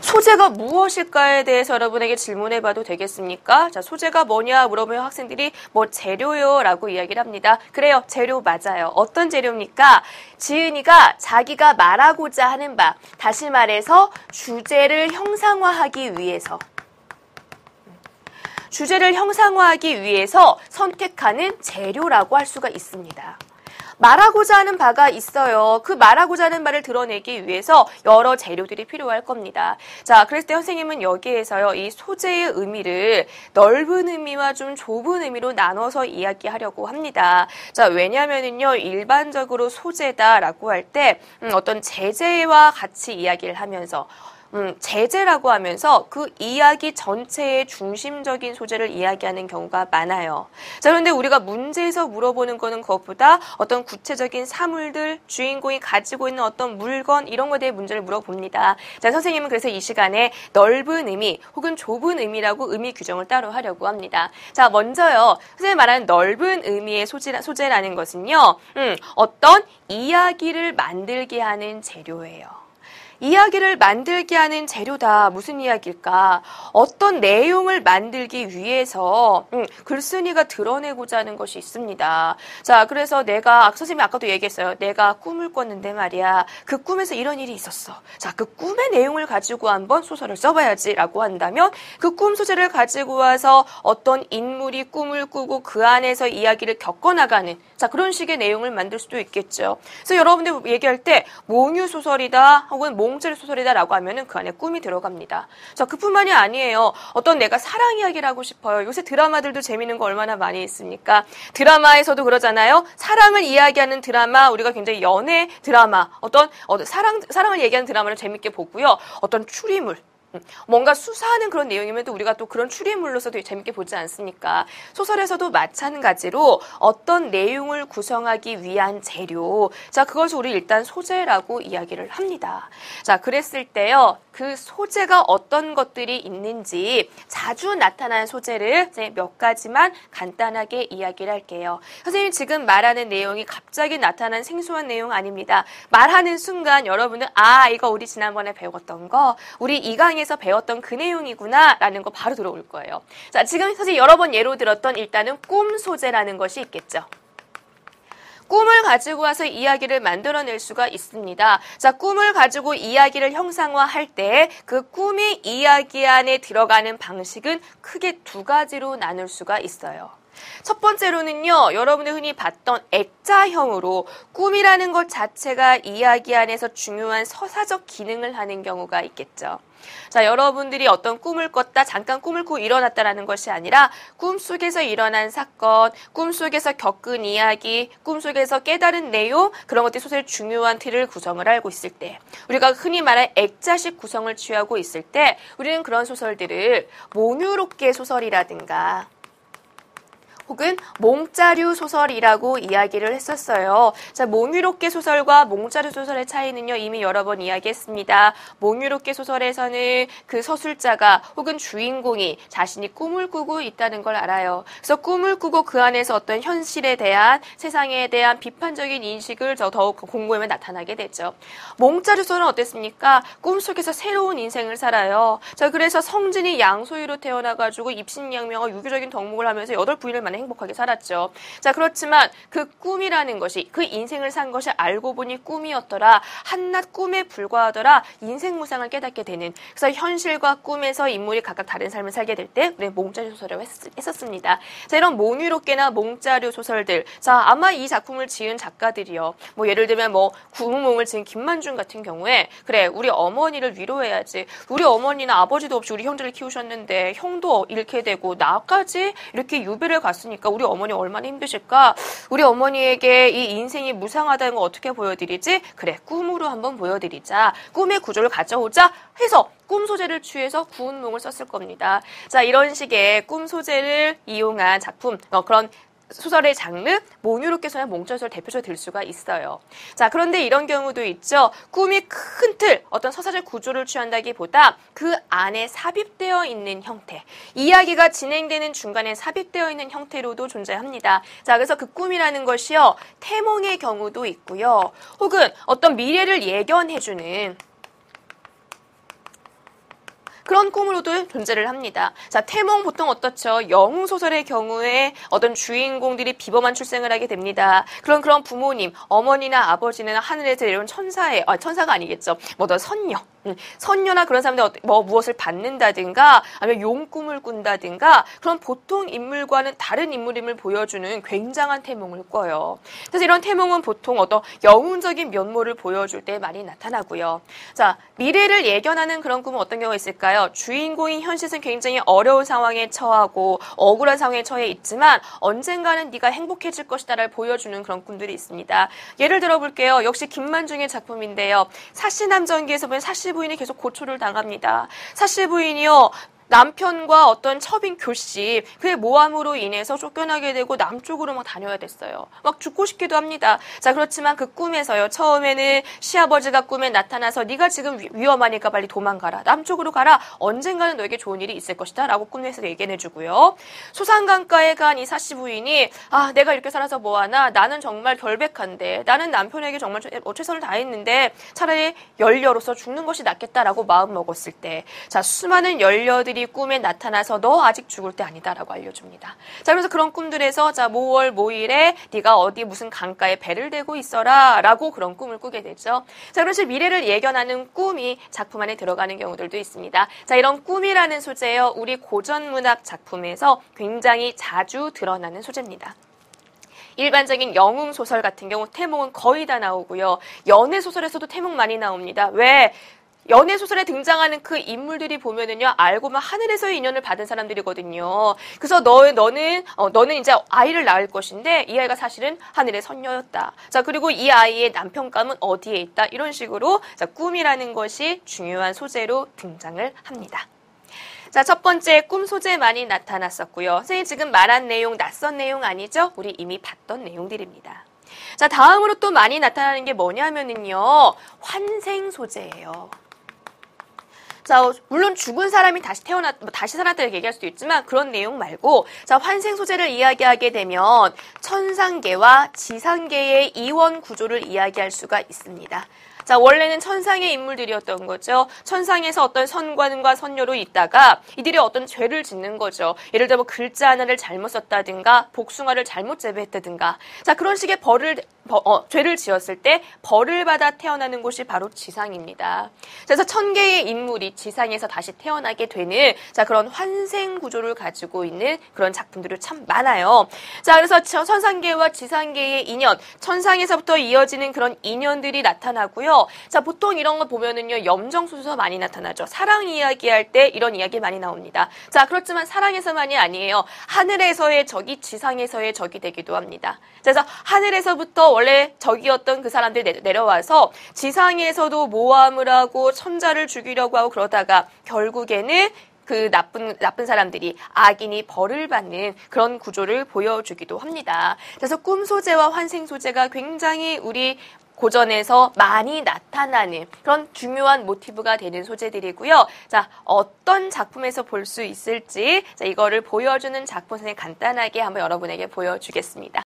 소재가 무엇일까에 대해서 여러분에게 질문해봐도 되겠습니까? 자, 소재가 뭐냐 물어보면 학생들이 뭐 재료요 라고 이야기를 합니다. 그래요, 재료 맞아요. 어떤 재료입니까? 지은이가 자기가 말하고자 하는 바, 다시 말해서 주제를 형상화하기 위해서 선택하는 재료라고 할 수가 있습니다. 말하고자 하는 바가 있어요. 그 말하고자 하는 바를 드러내기 위해서 여러 재료들이 필요할 겁니다. 자, 그랬을 때 선생님은 여기에서요, 이 소재의 의미를 넓은 의미와 좀 좁은 의미로 나눠서 이야기하려고 합니다. 자, 왜냐면은요, 일반적으로 소재다라고 할 때 어떤 제재와 같이 이야기를 하면서 제재라고 하면서 그 이야기 전체의 중심적인 소재를 이야기하는 경우가 많아요. 자, 그런데 우리가 문제에서 물어보는 거는 그것보다 어떤 구체적인 사물들, 주인공이 가지고 있는 어떤 물건, 이런 것에 대해 문제를 물어봅니다. 자, 선생님은 그래서 이 시간에 넓은 의미 혹은 좁은 의미라고 의미 규정을 따로 하려고 합니다. 자, 먼저요, 선생님이 말하는 넓은 의미의 소재라는 것은요, 어떤 이야기를 만들게 하는 재료예요. 이야기를 만들게 하는 재료다. 무슨 이야기일까? 어떤 내용을 만들기 위해서 글쓴이가 드러내고자 하는 것이 있습니다. 자, 그래서 선생님이 아까도 얘기했어요. 내가 꿈을 꿨는데 말이야. 그 꿈에서 이런 일이 있었어. 자, 그 꿈의 내용을 가지고 한번 소설을 써봐야지라고 한다면 그 꿈 소재를 가지고 와서 어떤 인물이 꿈을 꾸고 그 안에서 이야기를 겪어나가는, 자, 그런 식의 내용을 만들 수도 있겠죠. 그래서 여러분들 얘기할 때 몽유소설이다 혹은 몽자류 소설이다라고 하면은 그 안에 꿈이 들어갑니다. 자, 그뿐만이 아니에요. 어떤 내가 사랑 이야기를 하고 싶어요. 요새 드라마들도 재밌는 거 얼마나 많이 있습니까? 드라마에서도 그러잖아요. 사랑을 이야기하는 드라마, 우리가 굉장히 연애 드라마, 어떤 사랑을 얘기하는 드라마를 재밌게 보고요. 어떤 추리물, 뭔가 수사하는 그런 내용이면 또 우리가 또 그런 추리물로서 되게 재밌게 보지 않습니까? 소설에서도 마찬가지로 어떤 내용을 구성하기 위한 재료, 자, 그것을 우리 일단 소재라고 이야기를 합니다. 자, 그랬을 때요, 그 소재가 어떤 것들이 있는지 자주 나타나는 소재를 몇 가지만 간단하게 이야기를 할게요. 선생님이 지금 말하는 내용이 갑자기 나타난 생소한 내용 아닙니다. 말하는 순간 여러분은 이거 우리 지난번에 배웠던 거, 우리 이 강의에서 배웠던 그 내용이구나 라는 거 바로 들어올 거예요. 자, 지금 사실 여러 번 예로 들었던 일단은 꿈 소재라는 것이 있겠죠. 꿈을 가지고 와서 이야기를 만들어낼 수가 있습니다. 자, 꿈을 가지고 이야기를 형상화할 때 그 꿈의 이야기 안에 들어가는 방식은 크게 두 가지로 나눌 수가 있어요. 첫 번째로는요, 여러분이 흔히 봤던 액자형으로 꿈이라는 것 자체가 이야기 안에서 중요한 서사적 기능을 하는 경우가 있겠죠. 자, 여러분들이 어떤 꿈을 꿨다, 잠깐 꿈을 꾸고 일어났다라는 것이 아니라 꿈속에서 일어난 사건, 꿈속에서 겪은 이야기, 꿈속에서 깨달은 내용, 그런 것들이 소설의 중요한 틀을 구성을 하고 있을 때, 우리가 흔히 말하는 액자식 구성을 취하고 있을 때 우리는 그런 소설들을 몽유롭게 소설이라든가 혹은 몽자류 소설이라고 이야기를 했었어요. 자, 몽유롭게 소설과 몽자류 소설의 차이는요, 이미 여러 번 이야기했습니다. 몽유롭게 소설에서는 그 서술자가 혹은 주인공이 자신이 꿈을 꾸고 있다는 걸 알아요. 그래서 꿈을 꾸고 그 안에서 어떤 현실에 대한, 세상에 대한 비판적인 인식을 더욱 공고하면 나타나게 되죠. 몽자류 소설은 어땠습니까? 꿈속에서 새로운 인생을 살아요. 자, 그래서 성진이 양소유로 태어나가지고 입신양명과 유교적인 덕목을 하면서 8부인을 만나 행복하게 살았죠. 자, 그렇지만 그 꿈이라는 것이, 그 인생을 산 것이 알고 보니 꿈이었더라, 한낱 꿈에 불과하더라, 인생 무상을 깨닫게 되는, 그래서 현실과 꿈에서 인물이 각각 다른 삶을 살게 될 때 우리는 몽자류 소설이라고 했었습니다. 자, 이런 몽유롭게나 몽자류 소설들, 자, 아마 이 작품을 지은 작가들이요, 뭐 예를 들면 구문몽을 지은 김만중 같은 경우에, 그래, 우리 어머니를 위로해야지, 우리 어머니는 아버지도 없이 우리 형제를 키우셨는데 형도 잃게 되고 나까지 이렇게 유배를 갔으니까 우리 어머니 얼마나 힘드실까? 우리 어머니에게 이 인생이 무상하다는 걸 어떻게 보여드리지? 그래, 꿈으로 한번 보여드리자. 꿈의 구조를 가져오자 해서 꿈 소재를 취해서 구운몽을 썼을 겁니다. 자, 이런 식의 꿈 소재를 이용한 작품, 그런 소설의 장르, 몽유롭게 소설, 몽자소설 대표적으로 들 수가 있어요. 자, 그런데 이런 경우도 있죠. 꿈이 큰 틀, 어떤 서사적 구조를 취한다기보다 그 안에 삽입되어 있는 형태, 이야기가 진행되는 중간에 삽입되어 있는 형태로도 존재합니다. 자, 그래서 그 꿈이라는 것이요, 태몽의 경우도 있고요. 혹은 어떤 미래를 예견해주는 그런 꿈으로도 존재를 합니다. 자, 태몽 보통 어떻죠? 영웅소설의 경우에 어떤 주인공들이 비범한 출생을 하게 됩니다. 그런 부모님, 어머니나 아버지는 하늘에서 내려온 천사가 아니겠죠. 더 선녀나 그런 사람들 무엇을 받는다든가 아니면 용꿈을 꾼다든가 그런 보통 인물과는 다른 인물임을 보여주는 굉장한 태몽을 꿔요. 그래서 이런 태몽은 보통 어떤 영웅적인 면모를 보여줄 때 많이 나타나고요. 자, 미래를 예견하는 그런 꿈은 어떤 경우가 있을까요? 주인공인 현실은 굉장히 어려운 상황에 처하고 억울한 상황에 처해 있지만 언젠가는 네가 행복해질 것이다를 보여주는 그런 꿈들이 있습니다. 예를 들어볼게요. 역시 김만중의 작품인데요. 사시남전기에서 보면 사시부인이 계속 고초를 당합니다. 사시부인이요. 남편과 어떤 첩인 교씨, 그의 모함으로 인해서 쫓겨나게 되고 남쪽으로 막 다녀야 됐어요. 막 죽고 싶기도 합니다. 자, 그렇지만 그 꿈에서요. 처음에는 시아버지가 꿈에 나타나서 네가 지금 위험하니까 빨리 도망가라. 남쪽으로 가라. 언젠가는 너에게 좋은 일이 있을 것이다. 라고 꿈에서 얘기해주고요. 소상강가에 간 이 사씨 부인이 내가 이렇게 살아서 뭐하나? 나는 정말 결백한데 나는 남편에게 정말 최선을 다했는데 차라리 연려로서 죽는 것이 낫겠다라고 마음먹었을 때 자, 수많은 연려들이 꿈에 나타나서 너 아직 죽을 때 아니다라고 알려줍니다. 자, 그래서 그런 꿈들에서 자, 모월 모일에 네가 어디 무슨 강가에 배를 대고 있어라라고 그런 꿈을 꾸게 되죠. 자, 그래서 미래를 예견하는 꿈이 작품 안에 들어가는 경우들도 있습니다. 자, 이런 꿈이라는 소재요. 우리 고전 문학 작품에서 굉장히 자주 드러나는 소재입니다. 일반적인 영웅 소설 같은 경우 태몽은 거의 다 나오고요. 연애 소설에서도 태몽 많이 나옵니다. 왜? 연애 소설에 등장하는 그 인물들이 보면은요, 알고 보면 하늘에서의 인연을 받은 사람들이거든요. 그래서 너는 이제 아이를 낳을 것인데, 이 아이가 사실은 하늘의 선녀였다. 자, 그리고 이 아이의 남편감은 어디에 있다. 이런 식으로, 자, 꿈이라는 것이 중요한 소재로 등장을 합니다. 자, 첫 번째 꿈 소재 많이 나타났었고요. 선생님 지금 말한 내용, 낯선 내용 아니죠? 우리 이미 봤던 내용들입니다. 자, 다음으로 또 많이 나타나는 게 뭐냐면은요, 환생 소재예요. 자, 물론 죽은 사람이 다시 살았다고 얘기할 수도 있지만 그런 내용 말고, 자, 환생 소재를 이야기하게 되면 천상계와 지상계의 이원 구조를 이야기할 수가 있습니다. 자, 원래는 천상의 인물들이었던 거죠. 천상에서 어떤 선관과 선녀로 있다가 이들이 어떤 죄를 짓는 거죠. 예를 들어 글자 하나를 잘못 썼다든가 복숭아를 잘못 재배했다든가. 자, 그런 식의 죄를 지었을 때 벌을 받아 태어나는 곳이 바로 지상입니다. 그래서 1000개의 인물이 지상에서 다시 태어나게 되는 자, 그런 환생 구조를 가지고 있는 그런 작품들이 참 많아요. 자, 그래서 천상계와 지상계의 인연, 천상에서부터 이어지는 그런 인연들이 나타나고요. 자, 보통 이런 거 보면은요, 염정소설 많이 나타나죠. 사랑 이야기할 때 이런 이야기 많이 나옵니다. 자, 그렇지만 사랑에서만이 아니에요. 하늘에서의 적이 지상에서의 적이 되기도 합니다. 그래서 하늘에서부터 원래 적이었던 그 사람들이 내려와서 지상에서도 모함을 하고 천자를 죽이려고 하고 그러다가 결국에는 그 나쁜 사람들이 악인이 벌을 받는 그런 구조를 보여주기도 합니다. 그래서 꿈 소재와 환생 소재가 굉장히 우리 고전에서 많이 나타나는 그런 중요한 모티브가 되는 소재들이고요. 자, 어떤 작품에서 볼 수 있을지 자, 이거를 보여주는 작품 선생님 간단하게 한번 여러분에게 보여주겠습니다.